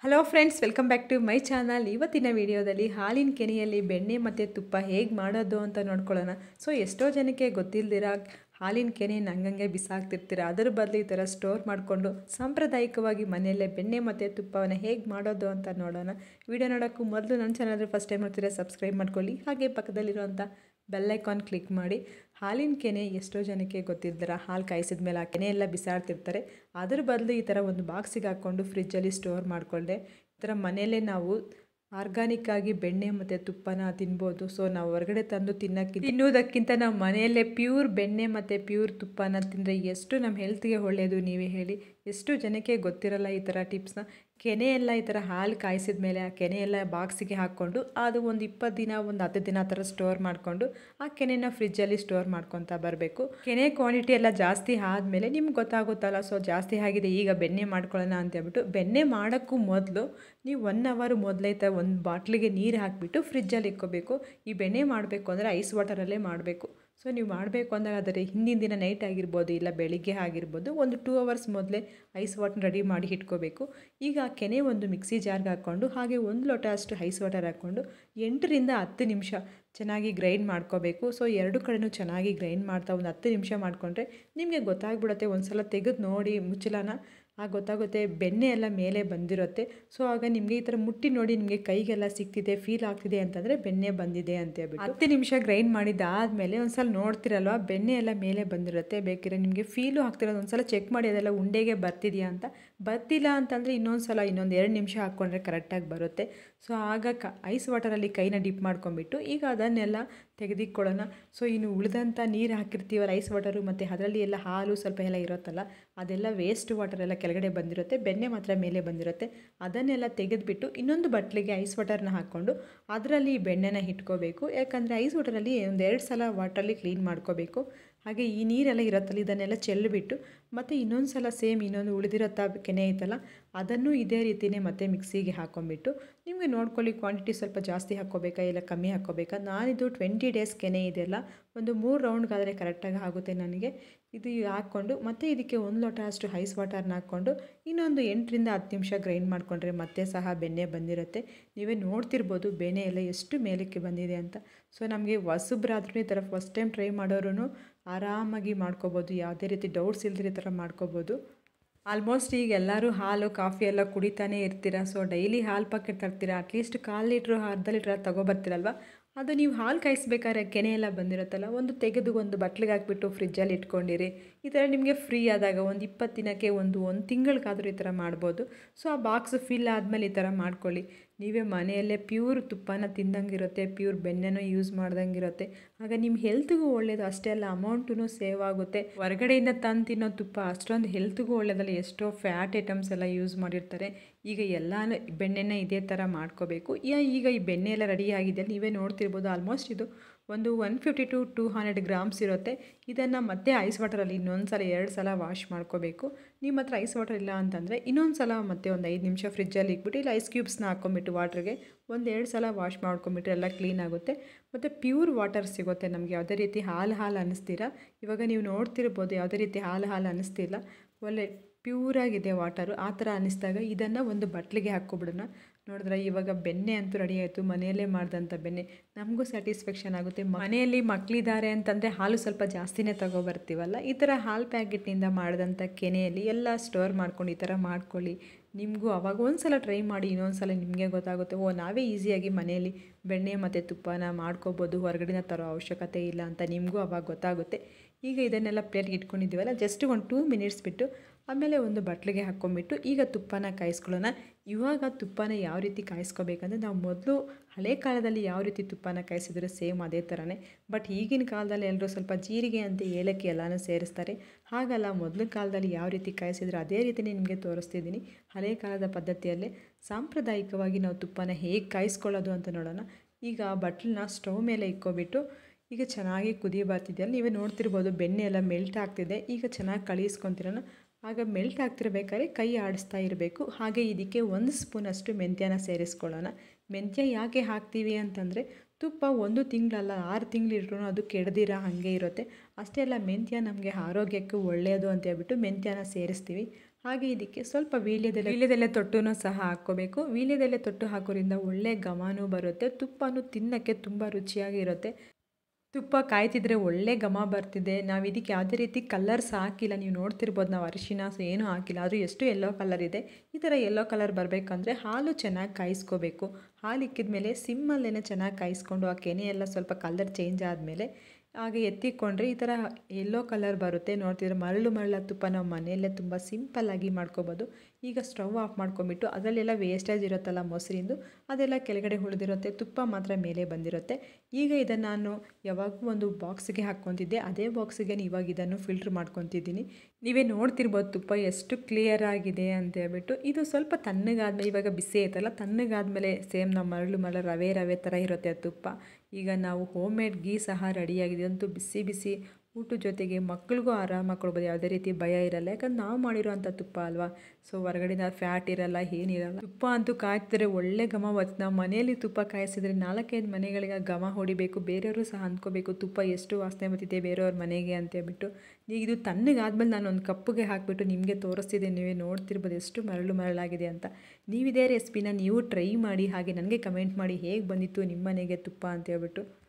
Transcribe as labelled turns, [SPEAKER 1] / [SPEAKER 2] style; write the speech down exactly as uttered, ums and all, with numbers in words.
[SPEAKER 1] Hello friends, welcome back to my channel. ಇವತ್ತಿನ ವಿಡಿಯೋದಲ್ಲಿ ಹಾಲಿನ ಕೆನೆಯಲ್ಲಿ ಬೆಣ್ಣೆ ಮತ್ತು ತುಪ್ಪ ಹೇಗೆ ಮಾಡೋದು ಅಂತ ನೋಡ್ಕೊಳ್ಳೋಣ. ಸೊ ಎಷ್ಟೋ ಜನಕ್ಕೆ ಗೊತ್ತಿಲ್ದಿರ ಹಾಲಿನ ಕೆನೆಯನ್ನು ಹಂಗಂಗೆ ಬಿಸಾಕ್ತಿರ್ತೀರ. ಅದರ ಬದಲು ಈ ಥರ ಸ್ಟೋರ್ ಮಾಡಿಕೊಂಡು ಸಾಂಪ್ರದಾಯಿಕವಾಗಿ ಮನೆಯಲ್ಲೇ ಬೆಣ್ಣೆ ಮತ್ತು ತುಪ್ಪವನ್ನು ಹೇಗೆ ಮಾಡೋದು ಅಂತ ನೋಡೋಣ. ವಿಡಿಯೋ ನೋಡೋಕ್ಕೂ ಮೊದಲು ನನ್ನ ಚಾನಲ್ ಫಸ್ಟ್ ಟೈಮ್ ನೋಡ್ತೀರಾ ಸಬ್ಸ್ಕ್ರೈಬ್ ಮಾಡ್ಕೊಳ್ಳಿ. ಹಾಗೆ ಪಕ್ಕದಲ್ಲಿರುವಂಥ ಬೆಲ್ ಐಕಾನ್ ಕ್ಲಿಕ್ ಮಾಡಿ. ಹಾಲಿನ ಕೆನೆ ಎಷ್ಟೋ ಜನಕ್ಕೆ ಗೊತ್ತಿಲ್ದಿರ ಹಾಲು ಕಾಯಿಸಿದ ಮೇಲೆ ಆ ಕೆನೆ ಎಲ್ಲ ಬಿಸಾಡ್ತಿರ್ತಾರೆ. ಅದ್ರ ಬದಲು ಈ ಥರ ಒಂದು ಬಾಕ್ಸಿಗೆ ಹಾಕ್ಕೊಂಡು ಫ್ರಿಜ್ಜಲ್ಲಿ ಸ್ಟೋರ್ ಮಾಡಿಕೊಂಡೆ ಈ ಥರ ಮನೆಯಲ್ಲೇ ನಾವು ಆರ್ಗಾನಿಕ್ ಆಗಿ ಬೆಣ್ಣೆ ಮತ್ತು ತುಪ್ಪನ ತಿನ್ಬೋದು. ಸೊ ನಾವು ಹೊರಗಡೆ ತಂದು ತಿನ್ನೋಕ್ಕೆ ತಿನ್ನೋದಕ್ಕಿಂತ ನಾವು ಮನೆಯಲ್ಲೇ ಪ್ಯೂರ್ ಬೆಣ್ಣೆ ಮತ್ತು ಪ್ಯೂರ್ ತುಪ್ಪನ ತಿಂದರೆ ಎಷ್ಟು ನಮ್ಮ ಹೆಲ್ತ್ಗೆ ಒಳ್ಳೆಯದು ನೀವೇ ಹೇಳಿ. ಎಷ್ಟು ಜನಕ್ಕೆ ಗೊತ್ತಿರಲ್ಲ ಈ ಥರ ಟಿಪ್ಸ್ನ. ಕೆನೆ ಎಲ್ಲ ಈ ಥರ ಹಾಲು ಕಾಯಿಸಿದ ಮೇಲೆ ಆ ಕೆನೆ ಎಲ್ಲ ಬಾಕ್ಸಿಗೆ ಹಾಕ್ಕೊಂಡು ಅದು ಒಂದು ಇಪ್ಪತ್ತು ದಿನ ಒಂದು ಹತ್ತು ದಿನ ಆ ಥರ ಸ್ಟೋರ್ ಮಾಡಿಕೊಂಡು ಆ ಕೆನೆನ ಫ್ರಿಜ್ಜಲ್ಲಿ ಸ್ಟೋರ್ ಮಾಡ್ಕೊತಾ ಬರಬೇಕು. ಕೆನೆ ಕ್ವಾಂಟಿಟಿ ಎಲ್ಲ ಜಾಸ್ತಿ ಆದಮೇಲೆ ನಿಮ್ಗೆ ಗೊತ್ತಾಗುತ್ತಲ್ಲ, ಸೊ ಜಾಸ್ತಿ ಆಗಿದೆ ಈಗ ಬೆಣ್ಣೆ ಮಾಡ್ಕೊಳ್ಳೋಣ ಅಂತೇಳ್ಬಿಟ್ಟು ಬೆಣ್ಣೆ ಮಾಡೋಕ್ಕೂ ಮೊದಲು ನೀವು ಒನ್ ಅವರ್ ಮೊದಲೈತೆ ಒಂದು ಬಾಟ್ಲಿಗೆ ನೀರು ಹಾಕಿಬಿಟ್ಟು ಫ್ರಿಜ್ಜಲ್ಲಿ ಇಕ್ಕೋಬೇಕು. ಈ ಬೆಣ್ಣೆ ಮಾಡಬೇಕು ಅಂದರೆ ಐಸ್ ವಾಟರಲ್ಲೇ ಮಾಡಬೇಕು. ಸೊ ನೀವು ಮಾಡಬೇಕು ಅಂದಾಗ ಅದರ ಹಿಂದಿನ ದಿನ ನೈಟ್ ಆಗಿರ್ಬೋದು, ಇಲ್ಲ ಬೆಳಿಗ್ಗೆ ಆಗಿರ್ಬೋದು, ಒಂದು ಟೂ ಅವರ್ಸ್ ಮೊದಲೇ ಐಸ್ ವಾಟರ್ ರೆಡಿ ಮಾಡಿ ಇಟ್ಕೋಬೇಕು. ಈಗ ಆ ಕೆನೆ ಒಂದು ಮಿಕ್ಸಿ ಜಾರ್ಗೆ ಹಾಕ್ಕೊಂಡು ಹಾಗೆ ಒಂದು ಲೋಟ ಅಷ್ಟು ಐಸ್ ವಾಟರ್ ಹಾಕ್ಕೊಂಡು ಎಂಟರಿಂದ ಹತ್ತು ನಿಮಿಷ ಚೆನ್ನಾಗಿ ಗ್ರೈಂಡ್ ಮಾಡ್ಕೋಬೇಕು. ಸೊ ಎರಡು ಕಡೆನೂ ಚೆನ್ನಾಗಿ ಗ್ರೈಂಡ್ ಮಾಡ್ತಾ ಒಂದು ಹತ್ತು ನಿಮಿಷ ಮಾಡಿಕೊಂಡ್ರೆ ನಿಮಗೆ ಗೊತ್ತಾಗ್ಬಿಡುತ್ತೆ. ಒಂದು ಸಲ ತೆಗೆದು ನೋಡಿ ಮುಚ್ಚಳನ, ಆಗ ಗೊತ್ತಾಗುತ್ತೆ ಬೆಣ್ಣೆ ಎಲ್ಲ ಮೇಲೆ ಬಂದಿರುತ್ತೆ. ಸೊ ಆಗ ನಿಮಗೆ ಈ ಥರ ಮುಟ್ಟಿ ನೋಡಿ ನಿಮಗೆ ಕೈಗೆಲ್ಲ ಸಿಗ್ತಿದೆ, ಫೀಲ್ ಆಗ್ತಿದೆ ಅಂತಂದರೆ ಬೆಣ್ಣೆ ಬಂದಿದೆ ಅಂತೇಳ್ಬಿಟ್ಟು ಹತ್ತು ನಿಮಿಷ ಗ್ರೈಂಡ್ ಮಾಡಿದ್ದಾದಮೇಲೆ ಒಂದು ಸಲ ನೋಡ್ತಿರಲ್ವ ಬೆಣ್ಣೆ ಎಲ್ಲ ಮೇಲೆ ಬಂದಿರುತ್ತೆ. ಬೇಕಿದ್ರೆ ನಿಮಗೆ ಫೀಲು ಆಗ್ತಿರೋದು ಒಂದು ಸಲ ಚೆಕ್ ಮಾಡಿ ಅದೆಲ್ಲ ಉಂಡೆಗೆ ಬರ್ತಿದೆಯಾ ಅಂತ. ಬರ್ತಿಲ್ಲ ಅಂತಂದರೆ ಇನ್ನೊಂದು ಸಲ ಇನ್ನೊಂದು ಎರಡು ನಿಮಿಷ ಹಾಕ್ಕೊಂಡ್ರೆ ಕರೆಕ್ಟಾಗಿ ಬರುತ್ತೆ. ಸೊ ಆಗ ಕ ಐಸ್ ವಾಟರಲ್ಲಿ ಕೈನ ಡಿಪ್ ಮಾಡ್ಕೊಂಬಿಟ್ಟು ಈಗ ಅದನ್ನೆಲ್ಲ ತೆಗೆದಿಕ್ಕೊಳ್ಳೋಣ. ಸೊ ಇನ್ನು ಉಳಿದಂಥ ನೀರು ಹಾಕಿರ್ತೀವಲ್ಲ ಐಸ್ ವಾಟರು ಮತ್ತು ಅದರಲ್ಲಿ ಎಲ್ಲ ಹಾಲು ಸ್ವಲ್ಪ ಎಲ್ಲ ಇರುತ್ತಲ್ಲ, ಅದೆಲ್ಲ ವೇಸ್ಟ್ ವಾಟರ್ ಎಲ್ಲ ಕೆಳಗಡೆ ಬಂದಿರುತ್ತೆ, ಬೆಣ್ಣೆ ಮಾತ್ರ ಮೇಲೆ ಬಂದಿರುತ್ತೆ. ಅದನ್ನೆಲ್ಲ ತೆಗೆದುಬಿಟ್ಟು ಇನ್ನೊಂದು ಬಟ್ಲಿಗೆ ಐಸ್ ವಾಟರ್ನ ಹಾಕ್ಕೊಂಡು ಅದರಲ್ಲಿ ಬೆಣ್ಣೆನ ಇಟ್ಕೋಬೇಕು. ಯಾಕಂದರೆ ಐಸ್ ವಾಟರಲ್ಲಿ ಒಂದು ಎರಡು ಸಲ ವಾಟ್ರಲ್ಲಿ ಕ್ಲೀನ್ ಮಾಡ್ಕೋಬೇಕು. ಹಾಗೆ ಈ ನೀರೆಲ್ಲ ಇರುತ್ತಲ್ಲ ಇದನ್ನೆಲ್ಲ ಚೆಲ್ಲಿಬಿಟ್ಟು ಮತ್ತು ಇನ್ನೊಂದು ಸಲ ಸೇಮ್ ಇನ್ನೊಂದು ಉಳಿದಿರತ್ತ ಕೆನೆ ಐತಲ್ಲ ಅದನ್ನು ಇದೇ ರೀತಿಯೇ ಮತ್ತೆ ಮಿಕ್ಸಿಗೆ ಹಾಕ್ಕೊಂಬಿಟ್ಟು ನಿಮಗೆ ನೋಡ್ಕೊಳ್ಳಿ ಕ್ವಾಂಟಿಟಿ ಸ್ವಲ್ಪ ಜಾಸ್ತಿ ಹಾಕ್ಕೋಬೇಕಾ ಇಲ್ಲ ಕಮ್ಮಿ ಹಾಕ್ಕೋಬೇಕಾ. ನಾನಿದು ಟ್ವೆಂಟಿ ಡೇಸ್ ಕೆನೆ ಇದೆಯಲ್ಲ ಒಂದು ಮೂರು ರೌಂಡ್ಗಾದರೆ ಕರೆಕ್ಟಾಗಿ ಆಗುತ್ತೆ ನನಗೆ. ಇದು ಹಾಕ್ಕೊಂಡು ಮತ್ತು ಇದಕ್ಕೆ ಒಂದು ಲೋಟ ಅಷ್ಟು ಐಸ್ ವಾಟರ್ನ ಹಾಕ್ಕೊಂಡು ಇನ್ನೊಂದು ಎಂಟರಿಂದ ಹತ್ತು ನಿಮಿಷ ಗ್ರೈಂಡ್ ಮಾಡಿಕೊಂಡ್ರೆ ಮತ್ತೆ ಸಹ ಬೆಣ್ಣೆ ಬಂದಿರುತ್ತೆ. ನೀವೇ ನೋಡ್ತಿರ್ಬೋದು ಬೆಣ್ಣೆ ಎಲ್ಲ ಎಷ್ಟು ಮೇಲಕ್ಕೆ ಬಂದಿದೆ ಅಂತ. ಸೊ ನಮಗೆ ಹೊಸಬ್ರಾದ್ರೂ ಈ ಥರ ಫಸ್ಟ್ ಟೈಮ್ ಟ್ರೈ ಮಾಡೋರು ಆರಾಮಾಗಿ ಮಾಡ್ಕೋಬೋದು, ಯಾವುದೇ ರೀತಿ ಡೌಟ್ಸ್ ಇಲ್ದಿರೋ ಥರ ಮಾಡ್ಕೋಬೋದು. ಆಲ್ಮೋಸ್ಟ್ ಈಗ ಎಲ್ಲರೂ ಹಾಲು ಕಾಫಿ ಎಲ್ಲ ಕುಡಿತಾನೇ ಇರ್ತೀರ. ಸೊ ಡೈಲಿ ಹಾಲು ಪ್ಯಾಕೆಟ್ ತರ್ತೀರಾ, ಅಟ್ಲೀಸ್ಟ್ ಕಾಲು ಲೀಟ್ರು ಅರ್ಧ ಲೀಟ್ರ್ ತೊಗೊಬರ್ತೀರಲ್ವ. ಅದು ನೀವು ಹಾಲು ಕಾಯಿಸ್ಬೇಕಾದ್ರೆ ಕೆನೆ ಎಲ್ಲ ಬಂದಿರುತ್ತಲ್ಲ ಒಂದು ತೆಗೆದು ಒಂದು ಬಟ್ಲಿಗೆ ಹಾಕ್ಬಿಟ್ಟು ಫ್ರಿಜ್ಜಲ್ಲಿ ಇಟ್ಕೊಂಡಿರಿ. ಈ ಥರ ನಿಮಗೆ ಫ್ರೀ ಆದಾಗ ಒಂದು ಇಪ್ಪತ್ತು ದಿನಕ್ಕೆ ಒಂದು ಒಂದು ತಿಂಗಳಿಗಾದರೂ ಈ ಥರ ಮಾಡ್ಬೋದು. ಸೊ ಆ ಬಾಕ್ಸು ಫಿಲ್ ಆದಮೇಲೆ ಈ ಥರ ಮಾಡ್ಕೊಳ್ಳಿ. ನೀವೇ ಮನೆಯಲ್ಲೇ ಪ್ಯೂರ್ ತುಪ್ಪನ ತಿಂದಂಗಿರುತ್ತೆ, ಪ್ಯೂರ್ ಬೆಣ್ಣೆನೂ ಯೂಸ್ ಮಾಡ್ದಂಗಿರುತ್ತೆ. ಆಗ ನಿಮ್ಮ ಹೆಲ್ತ್ಗೂ ಒಳ್ಳೆಯದು, ಅಷ್ಟೇ ಅಲ್ಲ ಅಮೌಂಟೂ ಸೇವ್ ಆಗುತ್ತೆ. ಹೊರಗಡೆಯಿಂದ ತಂದು ತಿನ್ನೋ ತುಪ್ಪ ಅಷ್ಟೊಂದು ಹೆಲ್ತ್ಗೂ ಒಳ್ಳೆಯದಲ್ಲ, ಎಷ್ಟೋ ಫ್ಯಾಟ್ ಐಟಮ್ಸ್ ಎಲ್ಲ ಯೂಸ್ ಮಾಡಿರ್ತಾರೆ. ಈಗ ಎಲ್ಲ ಬೆಣ್ಣೆನ ಇದೇ ಥರ ಮಾಡ್ಕೋಬೇಕು. ಈಗ ಈ ಬೆಣ್ಣೆ ಎಲ್ಲ ರೆಡಿ ಆಗಿದೆ, ನೀವೇ ನೋಡ್ತಿರ್ಬೋದು. ಆಲ್ಮೋಸ್ಟ್ ಇದು ಒಂದು one fifty to two hundred grams ಇರುತ್ತೆ. ಇದನ್ನು ಮತ್ತೆ ಐಸ್ ವಾಟರಲ್ಲಿ ಇನ್ನೊಂದು ಸಲ ಎರಡು ಸಲ ವಾಶ್ ಮಾಡ್ಕೋಬೇಕು. ನಿಮ್ಮ ಹತ್ರ ಐಸ್ ವಾಟರ್ ಇಲ್ಲ ಅಂತಂದರೆ ಇನ್ನೊಂದು ಸಲ ಮತ್ತೆ ಒಂದು ಐದು ನಿಮಿಷ ಫ್ರಿಜ್ಜಲ್ಲಿ ಇಟ್ಬಿಟ್ಟು ಇಲ್ಲ ಐಸ್ ಕ್ಯೂಬ್ಸ್ನ ಹಾಕ್ಕೊಂಬಿಟ್ಟು ವಾಟ್ರಿಗೆ ಒಂದು ಎರಡು ಸಲ ವಾಶ್ ಮಾಡ್ಕೊಂಬಿಟ್ರೆ ಎಲ್ಲ ಕ್ಲೀನ್ ಆಗುತ್ತೆ. ಮತ್ತು ಪ್ಯೂರ್ ವಾಟರ್ ಸಿಗುತ್ತೆ ನಮಗೆ, ಯಾವುದೇ ರೀತಿ ಹಾಲು ಹಾಲು ಅನ್ನಿಸ್ತೀರ. ಇವಾಗ ನೀವು ನೋಡ್ತಿರ್ಬೋದು ಯಾವುದೇ ರೀತಿ ಹಾಲು ಹಾಲು ಅನ್ನಿಸ್ತಿಲ್ಲ, ಒಳ್ಳೆ ಪ್ಯೂರಾಗಿದೆ ವಾಟರು. ಆ ಥರ ಅನ್ನಿಸ್ದಾಗ ಇದನ್ನು ಒಂದು ಬಟ್ಲಿಗೆ ಹಾಕ್ಕೊಬಿಡೋಣ. ನೋಡಿದ್ರೆ ಇವಾಗ ಬೆಣ್ಣೆ ಅಂತೂ ರೆಡಿ ಆಯಿತು. ಮನೆಯಲ್ಲೇ ಮಾಡಿದಂಥ ಬೆಣ್ಣೆ ನಮಗೂ ಸ್ಯಾಟಿಸ್ಫ್ಯಾಕ್ಷನ್ ಆಗುತ್ತೆ. ಮನೆಯಲ್ಲಿ ಮಕ್ಕಳಿದ್ದಾರೆ ಅಂತಂದರೆ ಹಾಲು ಸ್ವಲ್ಪ ಜಾಸ್ತಿನೇ ತೊಗೊಬರ್ತೀವಲ್ಲ, ಈ ಥರ ಹಾಲು ಪ್ಯಾಕೆಟ್ನಿಂದ ಮಾಡಿದಂಥ ಕೆನೆಯಲ್ಲಿ ಎಲ್ಲ ಸ್ಟೋರ್ ಮಾಡ್ಕೊಂಡು ಈ ಥರ ಮಾಡ್ಕೊಳ್ಳಿ. ನಿಮಗೂ ಅವಾಗ ಒಂದು ಸಲ ಟ್ರೈ ಮಾಡಿ, ಇನ್ನೊಂದು ಸಲ ನಿಮಗೆ ಗೊತ್ತಾಗುತ್ತೆ, ಓ ನಾವೇ ಈಸಿಯಾಗಿ ಮನೆಯಲ್ಲಿ ಬೆಣ್ಣೆ ಮತ್ತು ತುಪ್ಪನ ಮಾಡ್ಕೋಬೋದು, ಹೊರಗಡೆನ ತರೋ ಅವಶ್ಯಕತೆ ಇಲ್ಲ ಅಂತ ನಿಮಗೂ ಅವಾಗ ಗೊತ್ತಾಗುತ್ತೆ. ಈಗ ಇದನ್ನೆಲ್ಲ ಪ್ಲೇಟ್ಗೆ ಇಟ್ಕೊಂಡಿದ್ದೀವಲ್ಲ, ಜಸ್ಟ್ ಒಂದು ಟೂ ಮಿನಿಟ್ಸ್ ಬಿಟ್ಟು ಆಮೇಲೆ ಒಂದು ಬಟ್ಲಿಗೆ ಹಾಕ್ಕೊಂಬಿಟ್ಟು ಈಗ ತುಪ್ಪನ ಕಾಯಿಸ್ಕೊಳ್ಳೋಣ. ಇವಾಗ ತುಪ್ಪನ ಯಾವ ರೀತಿ ಕಾಯಿಸ್ಕೋಬೇಕಂದ್ರೆ ನಾವು ಮೊದಲು ಹಳೆ ಕಾಲದಲ್ಲಿ ಯಾವ ರೀತಿ ತುಪ್ಪನ ಕಾಯಿಸಿದ್ರೆ ಸೇಮ್ ಅದೇ ಥರನೇ. ಬಟ್ ಈಗಿನ ಕಾಲದಲ್ಲಿ ಎಲ್ಲರೂ ಸ್ವಲ್ಪ ಜೀರಿಗೆ ಅಂತ ಏಲಕ್ಕಿ ಎಲ್ಲನೂ ಸೇರಿಸ್ತಾರೆ. ಹಾಗಲ್ಲ, ಮೊದಲ ಕಾಲದಲ್ಲಿ ಯಾವ ರೀತಿ ಕಾಯಿಸಿದ್ರೆ ಅದೇ ರೀತಿಯೇ ನಿಮಗೆ ತೋರಿಸ್ತಿದ್ದೀನಿ. ಹಳೆ ಕಾಲದ ಪದ್ಧತಿಯಲ್ಲೇ ಸಾಂಪ್ರದಾಯಿಕವಾಗಿ ನಾವು ತುಪ್ಪನ ಹೇಗೆ ಕಾಯಿಸ್ಕೊಳ್ಳೋದು ಅಂತ ನೋಡೋಣ. ಈಗ ಬಟ್ಲನ್ನ ಸ್ಟವ್ ಮೇಲೆ ಇಕ್ಕೊಬಿಟ್ಟು ಈಗ ಚೆನ್ನಾಗಿ ಕುದಿ ಬರ್ತಿದೆಯಲ್ಲ, ನೀವೇ ನೋಡ್ತಿರ್ಬೋದು ಬೆಣ್ಣೆ ಎಲ್ಲ ಮೆಲ್ಟ್ ಆಗ್ತಿದೆ. ಈಗ ಚೆನ್ನಾಗಿ ಕಳಿಸ್ಕೊತಿರೋಣ. ಆಗ ಮೆಲ್ಟ್ ಆಗ್ತಿರ್ಬೇಕಾದ್ರೆ ಕೈ ಆಡಿಸ್ತಾ ಇರಬೇಕು. ಹಾಗೆ ಇದಕ್ಕೆ ಒಂದು ಸ್ಪೂನಷ್ಟು ಮೆಂತ್ಯನ ಸೇರಿಸ್ಕೊಳ್ಳೋಣ. ಮೆಂತ್ಯ ಯಾಕೆ ಹಾಕ್ತೀವಿ ಅಂತಂದರೆ ತುಪ್ಪ ಒಂದು ತಿಂಗಳಲ್ಲ ಆರು ತಿಂಗಳಿಟ್ರೂ ಅದು ಕೆಡದಿರ ಹಾಗೆ ಇರುತ್ತೆ. ಅಷ್ಟೇ ಅಲ್ಲ ಮೆಂತ್ಯ ನಮಗೆ ಆರೋಗ್ಯಕ್ಕೂ ಒಳ್ಳೆಯದು ಅಂತ ಹೇಳ್ಬಿಟ್ಟು ಮೆಂತ್ಯನ ಸೇರಿಸ್ತೀವಿ. ಹಾಗೆ ಇದಕ್ಕೆ ಸ್ವಲ್ಪ ವೀಳ್ಯದೆಲೆ ವೀಳ್ಯದೆಲೆ ತೊಟ್ಟೂ ಸಹ ಹಾಕ್ಕೋಬೇಕು. ವೀಳ್ಯದೆಲೆ ತೊಟ್ಟು ಹಾಕೋದ್ರಿಂದ ಒಳ್ಳೆ ಘಮನೂ ಬರುತ್ತೆ, ತುಪ್ಪನೂ ತಿನ್ನೋಕ್ಕೆ ತುಂಬ ರುಚಿಯಾಗಿರುತ್ತೆ. ತುಪ್ಪ ಕಾಯ್ತಿದ್ರೆ ಒಳ್ಳೆ ಘಮ ಬರ್ತಿದೆ. ನಾವು ಇದಕ್ಕೆ ಯಾವುದೇ ರೀತಿ ಕಲರ್ಸ್ ಹಾಕಿಲ್ಲ, ನೀವು ನೋಡ್ತಿರ್ಬೋದು ನಾವು ಅರಿಶಿನ ಏನೂ ಹಾಕಿಲ್ಲ, ಆದರೂ ಎಷ್ಟು ಯೆಲ್ಲೋ ಕಲರ್ ಇದೆ. ಈ ಥರ ಯೆಲ್ಲೋ ಕಲರ್ ಬರಬೇಕಂದ್ರೆ ಹಾಲು ಚೆನ್ನಾಗಿ ಕಾಯಿಸ್ಕೋಬೇಕು. ಹಾಲು ಇಕ್ಕಿದ್ಮೇಲೆ ಸಿಮ್ಮಲ್ಲೇ ಚೆನ್ನಾಗಿ ಕಾಯಿಸ್ಕೊಂಡು ಆ ಕೆನೆ ಎಲ್ಲ ಸ್ವಲ್ಪ ಕಲರ್ ಚೇಂಜ್ ಆದಮೇಲೆ ಹಾಗೆ ಎತ್ತಿಕೊಂಡ್ರೆ ಈ ಥರ ಯೆಲ್ಲೋ ಕಲರ್ ಬರುತ್ತೆ. ನೋಡ್ತಿದ್ರೆ ಮರಳು ಮರಳ ತುಪ್ಪ ನಾವು ಮನೆಯಲ್ಲೇ ತುಂಬ ಸಿಂಪಲ್ಲಾಗಿ ಮಾಡ್ಕೊಬೋದು. ಈಗ ಸ್ಟವ್ ಆಫ್ ಮಾಡ್ಕೊಂಬಿಟ್ಟು ಅದರಲ್ಲೆಲ್ಲ ವೇಸ್ಟೇಜ್ ಇರುತ್ತಲ್ಲ ಮೊಸರಿಂದು, ಅದೆಲ್ಲ ಕೆಳಗಡೆ ಉಳಿದಿರುತ್ತೆ, ತುಪ್ಪ ಮಾತ್ರ ಮೇಲೆ ಬಂದಿರುತ್ತೆ. ಈಗ ಇದನ್ನು ನಾನು ಯಾವಾಗೂ ಒಂದು ಬಾಕ್ಸಿಗೆ ಹಾಕ್ಕೊತಿದ್ದೆ, ಅದೇ ಬಾಕ್ಸಿಗೆ ಇವಾಗ ಇದನ್ನು ಫಿಲ್ಟ್ರ್ ಮಾಡ್ಕೊತಿದ್ದೀನಿ. ನೀವೇ ನೋಡ್ತಿರ್ಬೋದು ತುಪ್ಪ ಎಷ್ಟು ಕ್ಲಿಯರ್ ಆಗಿದೆ ಅಂತ ಹೇಳ್ಬಿಟ್ಟು. ಇದು ಸ್ವಲ್ಪ ತಣ್ಣಗಾದ್ಮೇಲೆ, ಇವಾಗ ಬಿಸಿ ಐತಲ್ಲ, ತಣ್ಣಗಾದ್ಮೇಲೆ ಸೇಮ್ ನಾವು ಮರಳು ಮರಳು ರವೆ ರವೆ ಥರ ಇರುತ್ತೆ ಆ ತುಪ್ಪ. ಈಗ ನಾವು ಹೋಮ್ ಮೇಡ್ ಗೀ ಸಹ ರೆಡಿಯಾಗಿದೆ. ಅಂತೂ ಬಿಸಿ ಬಿಸಿ ಊಟದ ಜೊತೆಗೆ ಮಕ್ಳಿಗೂ ಆರಾಮಾಗಿ ಕೊಡ್ಬೋದು, ಯಾವುದೇ ರೀತಿ ಭಯ ಇರಲ್ಲ, ಯಾಕಂದ್ರೆ ನಾವು ಮಾಡಿರೋವಂಥ ತುಪ್ಪ ಅಲ್ವಾ. ಸೊ ಹೊರಗಡೆನ ಫ್ಯಾಟ್ ಇರಲ್ಲ, ಏನಿರಲ್ಲ. ತುಪ್ಪ ಅಂತೂ ಕಾಯ್ತಿದ್ರೆ ಒಳ್ಳೆ ಘಮ ಬರುತ್ತೆ. ನಾವು ಮನೆಯಲ್ಲಿ ತುಪ್ಪ ಕಾಯಿಸಿದ್ರೆ ನಾಲ್ಕೈದು ಮನೆಗಳಿಗೆ ಘಮ ಹೊಡಿಬೇಕು, ಬೇರೆಯವರು ಸಹ ಅಂದ್ಕೋಬೇಕು ತುಪ್ಪ ಎಷ್ಟು ವಾಸನೆ ಬರ್ತಿದೆ ಬೇರೆಯವ್ರ ಮನೆಗೆ ಅಂತೇಳ್ಬಿಟ್ಟು. ಇದು ತಣ್ಣಗಾದ್ಮೇಲೆ ನಾನು ಒಂದು ಕಪ್ಪಿಗೆ ಹಾಕಿಬಿಟ್ಟು ನಿಮಗೆ ತೋರಿಸ್ತಿದ್ದೆ, ನೀವೇ ನೋಡ್ತಿರ್ಬೋದು ಎಷ್ಟು ಮರಳು ಮರಳಾಗಿದೆ ಅಂತ. ನೀವಿದೇ ರೆಸಿಪಿನ ನೀವು ಟ್ರೈ ಮಾಡಿ, ಹಾಗೆ ನನಗೆ ಕಮೆಂಟ್ ಮಾಡಿ ಹೇಗೆ ಬಂದಿತ್ತು ನಿಮ್ಮ ಮನೆಗೆ ತುಪ್ಪ ಅಂತೇಳ್ಬಿಟ್ಟು.